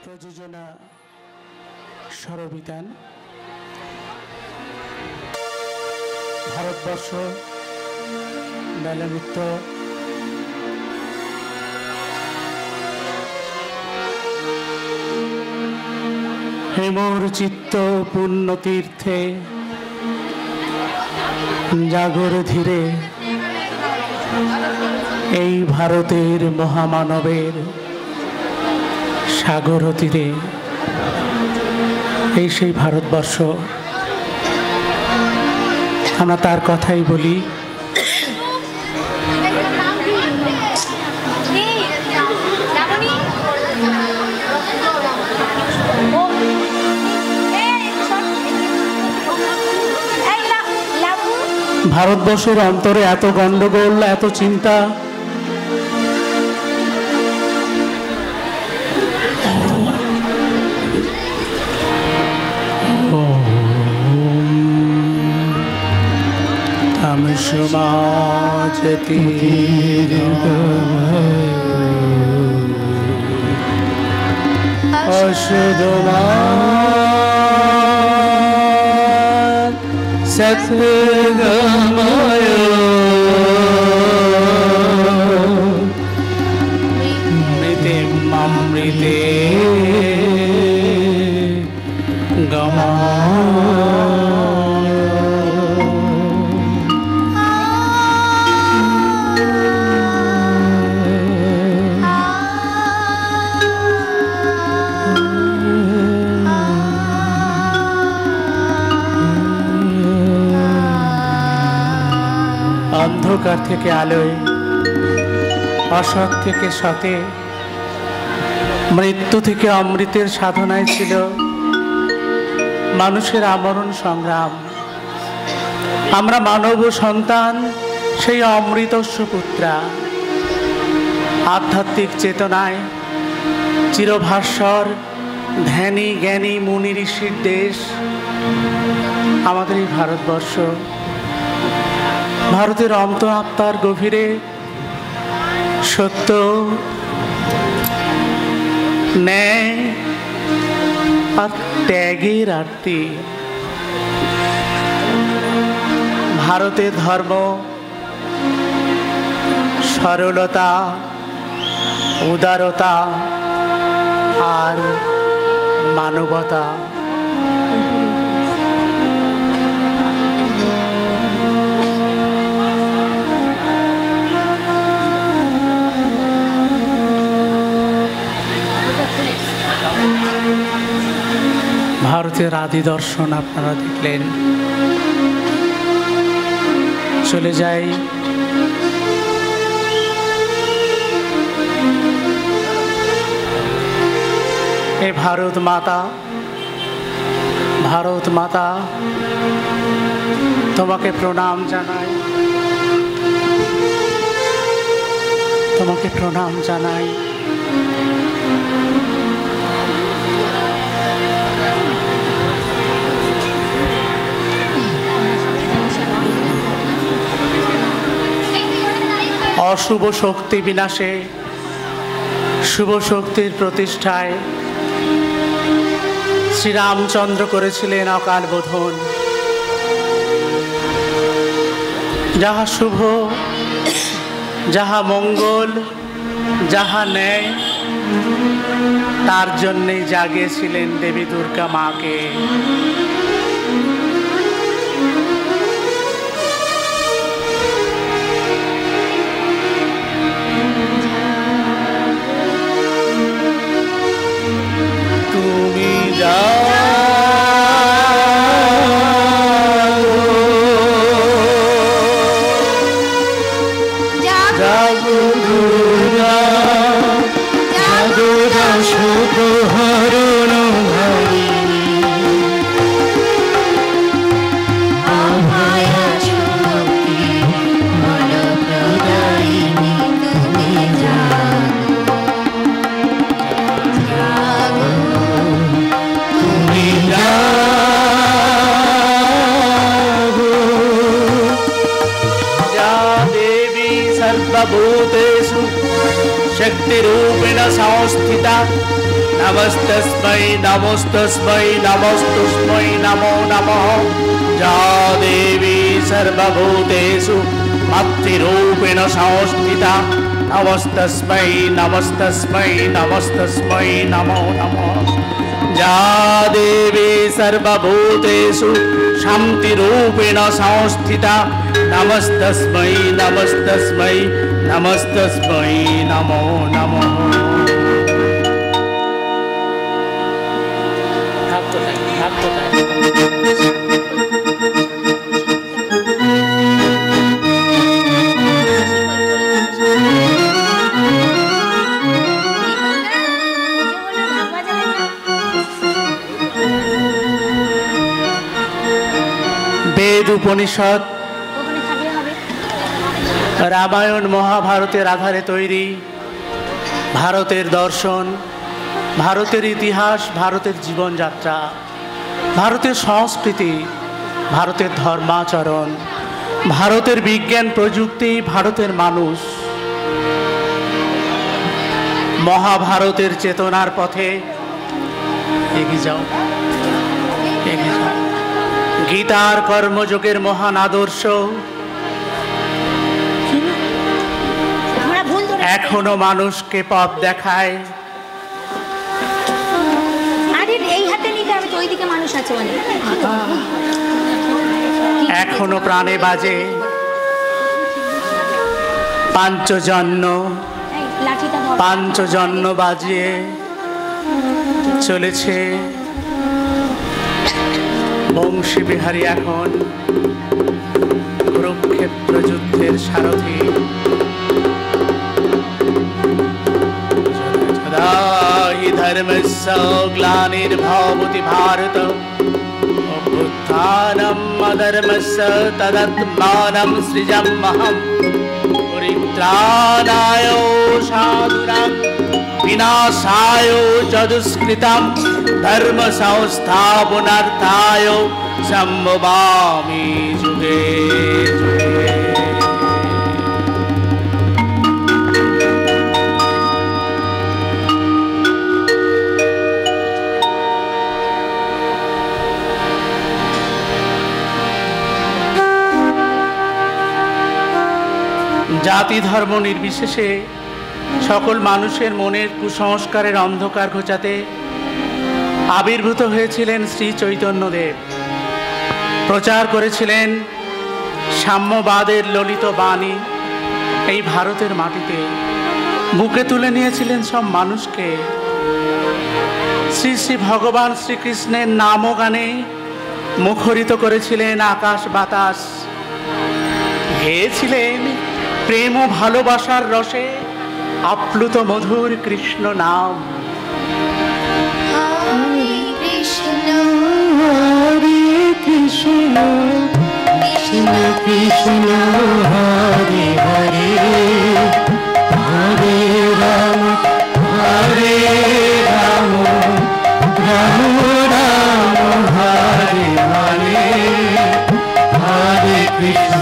প্রযোজনা সরবিতান ভারতবর্ষ মেলানৃত্য হেমর চিত্ত পূর্ণ তীর্থে জাগর ধীরে এই ভারতের মহামানবের সাগর তীরে এই সেই ভারতবর্ষ আমরা তার কথাই বলি। ভারতবর্ষের অন্তরে এত গন্ডগোল, এত চিন্তা, সমাজতি অশুদ্ধমা সৎগময় মৃতে মৃতে গমা অন্ধকার থেকে আলোয়, অসৎ থেকে সতে, মৃত্যু থেকে অমৃতের সাধনায় ছিল মানুষের আমরণ সংগ্রাম। আমরা মানব সন্তান, সেই অমৃতস্য পুত্রা। আধ্যাত্মিক চেতনায় চিরভাস্বর ধ্যানী জ্ঞানী মুনি ঋষির দেশ আমাদের এই ভারতবর্ষ। ভারতের অন্ত আত্মার গভীরে সত্য, ন্যায় আর ত্যাগের আরতি। ভারতের ধর্ম সরলতা, উদারতা আর মানবতা। ভারতের আদি দর্শন আপনারা দেখলেন। চলে যাই এ ভারত মাতা, ভারত মাতা তোমাকে প্রণাম জানাই, তোমাকে প্রণাম জানাই। অশুভ শক্তি বিনাশে, শুভ শক্তির প্রতিষ্ঠায় শ্রীরামচন্দ্র করেছিলেন অকাল বোধন। যাহা শুভ, যাহা মঙ্গল, যাহা ন্যায়, তার জন্যেই জাগিয়েছিলেন দেবী দুর্গা মাকে। सर्वभूतेषु शक्तिरूपेण संस्थिता नमस्तस्मै नमस्तस्मै नमस्तस्मै नमो नमः या देवी सर्वभूतेषु मातृरूपेण संस्थिता नमस्तस्मै नमस्तस्मै नमस्तस्मै नमो नमः या देवी सर्वभूतेषु शान्तिरूपेण संस्थिता नमस्तस्मै नमस्तस्मै नमस्तस्मै नमो नमः। वेद उपनिषद रामायण महाभारतेर आधारे तैरी भारतेर दर्शन भारतेर इतिहास भारतेर जीवन यात्रा भारतेर संस्कृति भारतेर धर्माचरण भारतेर विज्ञान प्रजुक्ति भारतेर मानुष महाभारतेर चेतनार पथे एगिয়ে যাও एगिয়ে যাও गीतार कर्मयोगेर महान आदर्श एखोनो मानुषके पथ देखाय एखोनो प्राणे बाजे पांचजन्य बाजिए चलेছে बंशी बिहारी एखन कुरुक्षेत्र युद्धेर सारथी हि धर्मस्य ग्लानिर्भवति भारत अभ्युत्थानम् अधर्मस्य तदात्मानं सृजाम्यहम् परित्राणाय साधूनां विनाशाय च दुष्कृतं धर्म संस्थापनार्थाय संभवामि युगे युगे। जाति धर्म निर्विशेषे सकल मानुषेर मनेर कुसंस्कारेर अंधकार घोचाते आविर्भूत हয়েছিলেন श्री चैतन्यदेव प्रचार करेছিলেন साम्यवादेर ललित बाणी এই ভারতের মাটিতে বুকে তুলে নিয়েছিলেন সব মানুষকে শ্রী শ্রী ভগবান শ্রীকৃষ্ণের নাম ও গানে মুখরিত করেছিলেন আকাশ বাতাস গেয়েছিলেন प्रेम और भालोबासार रसे आप्लुत मधुर कृष्ण नाम। हरे कृष्ण कृष्ण कृष्ण हरे हरे हरे राम राम राम हरे हरे हरे कृष्ण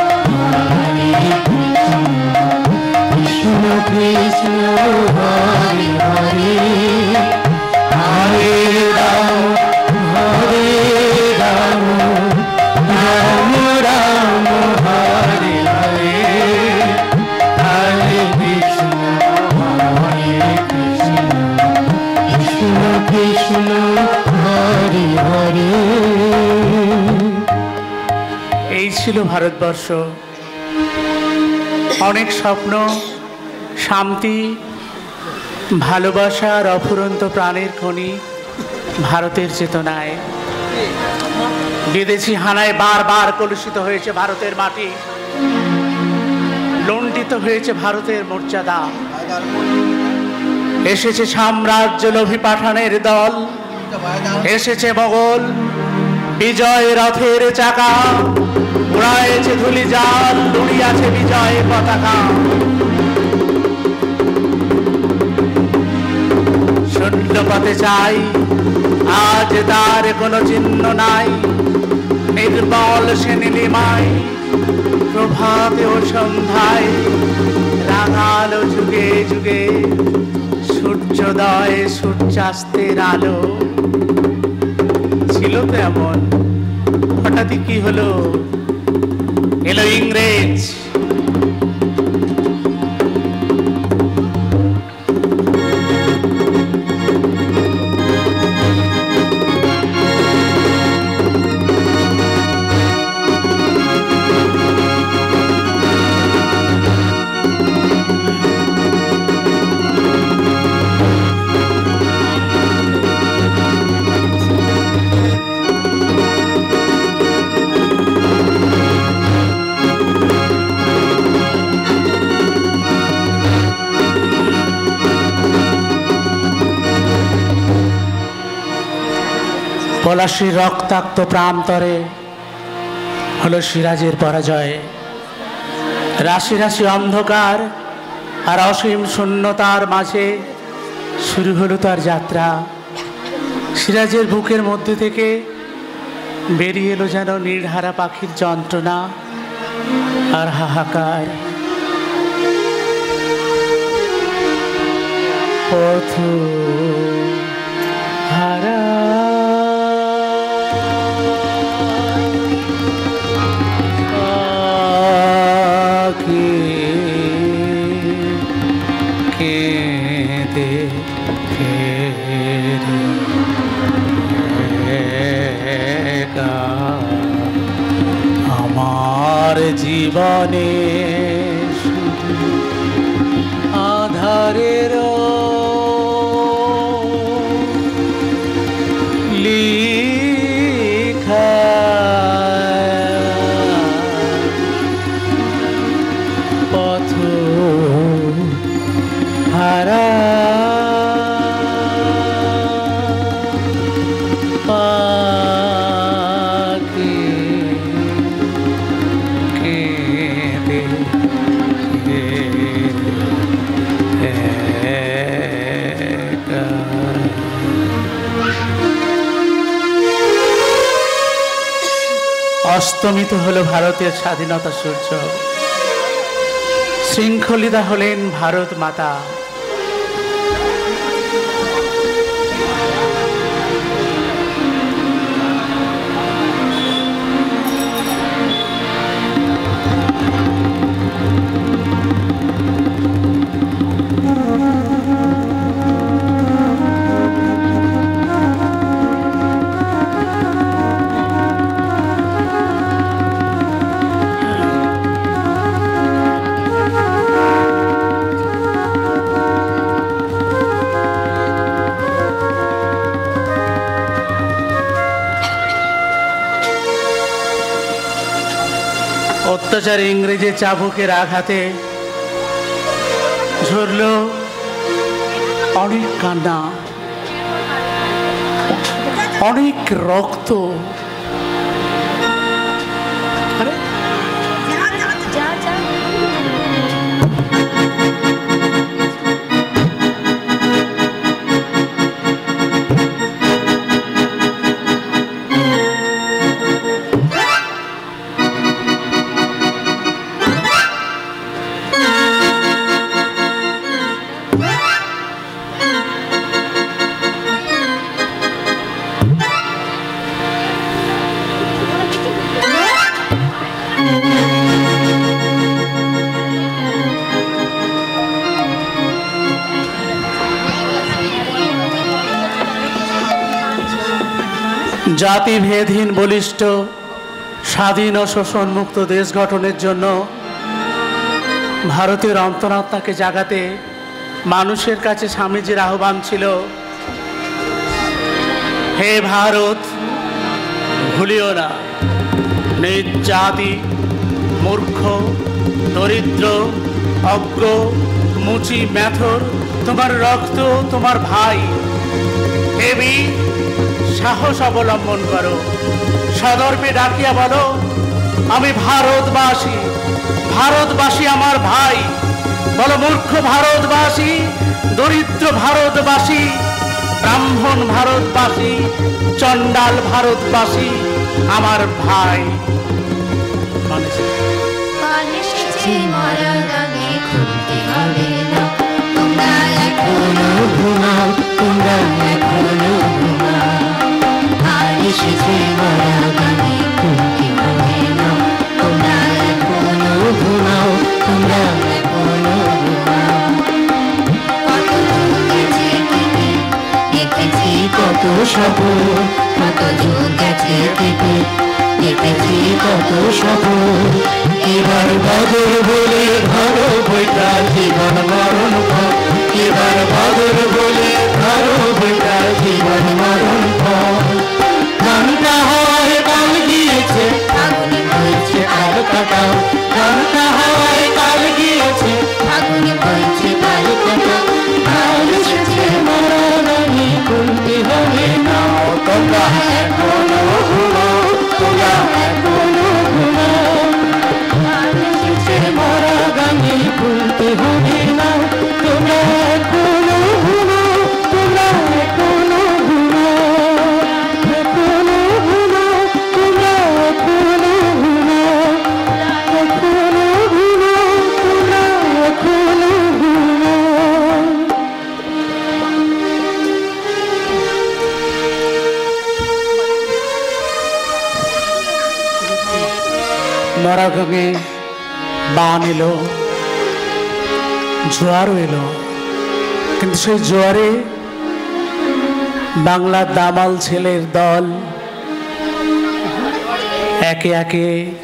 कृष्ण हरे हरे हरे राम राम राम हरे हरे हरे कृष्ण कृष्ण कृष्ण हरे हरे। এই ছিল ভারতবর্ষ অনেক স্বপ্ন शांति भालोबासार अफुरন্ত प्राणेर खनि भारतेर चेतनाय विदेशी हानाय बार बार कलुषित हয়েছে भारतेर माटी लुंठित हয়েছে भारतेर मर्यादा एसेছে साम्राज्य लोभी पाठानेर दल एसेছে मोगल विजय रथेर चाका उड़ायेছে धूलिजाल उड़ियाছে विजय पताका शून्य पथे चाই आज तार कोनो चिन्ह नाई निर्मल से नीलिमाय प्रभाते ओ सन्ध्याय रागालो जुगे जुगे सूर्य সূর্যোদয় সূর্যাস্তের আলো ছিল তো এমন, হঠাৎই কি হলো, এলো ইংরেজ। পলাশীর রক্তাক্ত প্রান্তরে হলো সিরাজের পরাজয়। রাশি রাশি অন্ধকার আর অসীম শূন্যতার মাঝে শুরু হলো তার যাত্রা। সিরাজের বুকের মধ্যে থেকে বেরিয়ে এলো যেন নীড়হারা পাখির যন্ত্রণা আর হাহাকার। পথ হারা আমার জীবনে আধারের লিখা পথ হারা অস্তমিত হলো ভারতের স্বাধীনতা সূর্য। শৃঙ্খলিতা হলেন ভারত মাতা। অত্যাচার ইংরেজের চাবুকের আঘাতে ঝরল অনেক কান্না, অনেক রক্ত। জাতিভেদহীন বলিষ্ঠ স্বাধীন ও শোষণমুক্ত দেশ গঠনের জন্য ভারতের অন্তরাত্মাকে জাগাতে মানুষের কাছে স্বামীজির আহ্বান ছিল, হে ভারত, ভুলিও না, নিজ জাতি, মূর্খ, দরিদ্র, অজ্ঞ, মুচি, ম্যাথর, তোমার রক্ত, তোমার ভাই। হেবি সাহস অবলম্বন করো, সদর্পে ডাকিয়া বলো, আমি ভারতবাসী, ভারতবাসী আমার ভাই। বলো, মূর্খ ভারতবাসী, দরিদ্র ভারতবাসী, ব্রাহ্মণ ভারতবাসী, চণ্ডাল ভারতবাসী আমার ভাই। এসেছে মরা গানে খুলতে হবে না, তোমরা এখনো ঘুমাও তোমরা এখনো ঘুমাও আর এসেছে মারা গানে কুলকি ভরে নাও তোমরা এখনো ঘুমাও তোমরা এখনো ঘুমাও কত যুগ গেছে কেটে দেখেছি কত সপন কত যুগ গেছে কেটে দেখেছি কত সপন এবার বদল বলে ধরো বইটা জীবন মরণ পথ এবার বদল বলে ধরো বইটা জীবন মরণ পথ গানটা হয় কাল গিয়েছে আগুনে বইছে কাল কাটাও গানটা হয় কাল গিয়েছে আগুনে বইছে কাল কাটাও কাল এসেছে মারা গানে বলতে হবে না তোমরা এখনো ঘুমাও তোমরা এখনো ঘুমাও কাল এসেছে মারা গানে বলতে হবে না তোমরা এখনো ঘুমাও তোমরা এখনো ঘুমাও এখনো ঘুমাও তোমরা এখনো ঘুমাও এখনো ঘুমাও তোমরা এখনো ঘুমাও নরাগামে বান এলো জোয়ারও এলো কিন্তু সেই জোয়ারে বাংলার দামাল ছেলের দল একে একে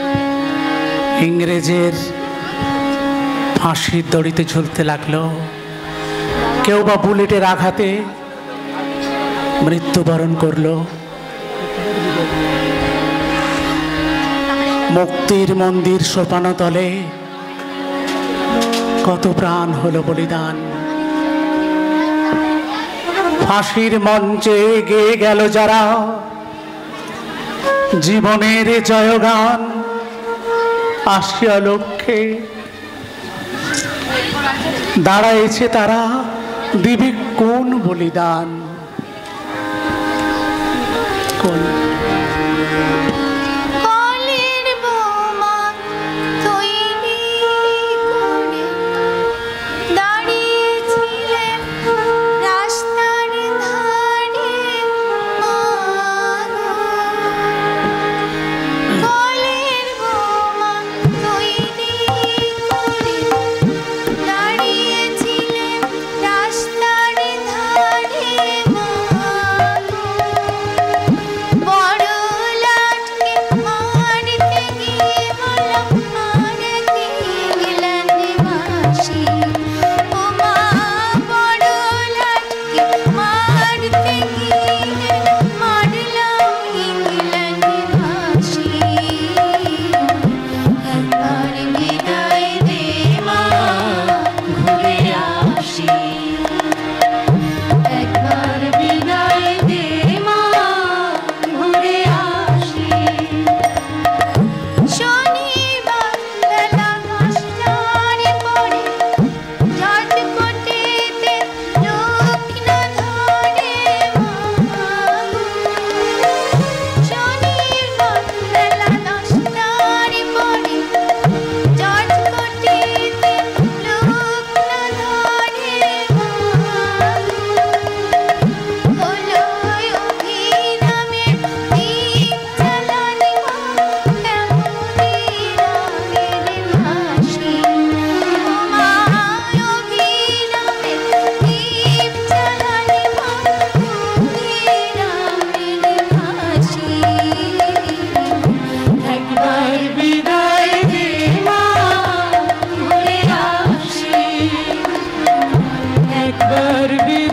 ইংরেজের ফাঁসির দড়িতে ঝুলতে লাগলো কেউ বা বুলেটের আঘাতে মৃত্যুবরণ করলো মুক্তির মন্দির সোপানো তলে কত প্রাণ হলো বলিদান ফাঁসির মঞ্চে গেয়ে গেল যারা জীবনের জয়গান আসিয়া লক্ষ্যে দাঁড়াইছে তারা দিবে কোন বলিদান কোন একবার